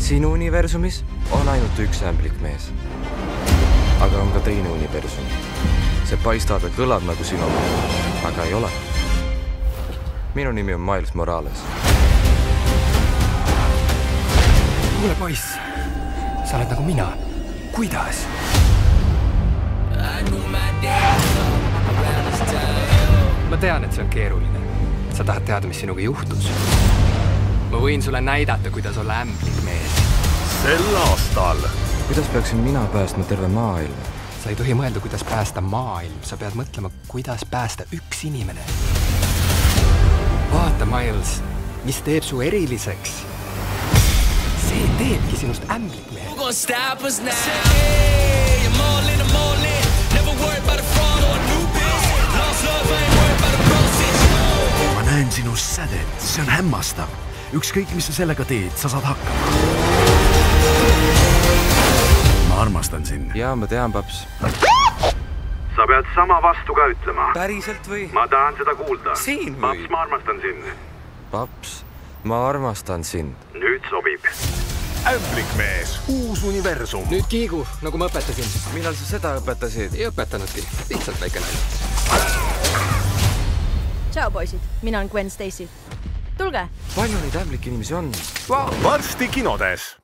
Sinu universumis on ainult üks ämblikmees. Aga on ka teine universum. See paistab ja kõlab nagu sinu, aga ei ole. Minu nimi on Miles Morales. Kuule poiss, sa oled nagu mina. Kuidas? Ma tean, et see on keeruline. Sa tahad teada, mis sinuga juhtus. Ma võin sulle näidata, kuidas olla ämblikmees. Sel aastal. Kuidas peaksin mina päästma terve maailma? Sa ei tohi mõelda, kuidas päästa maailm. Sa pead mõtlema, kuidas päästa üks inimene. Vaata, Miles, mis teeb su eriliseks. See teebki sinust ämblikmees. Ma näen sinus sädet, see on hämmastav. Ükskõik, mis sa sellega teed, sa saad hakkama. Ma armastan sind. Jaa, ma tean, paps. Sa pead sama vastu ka ütlema. Päriselt või? Ma tahan seda kuulda. Siin või? Paps, ma armastan sind. Paps, ma armastan sind. Nüüd sobib. Ämblikmees, uus universum. Nüüd kiigu, nagu ma õpetasin. Millal sa seda õpetasid? Ei õpetanudki, lihtsalt väike nali. Tšau, poisid. Mina on Gwen Stacy. Tulge! Palju neid ämblik inimesi on? Varsti kinodes.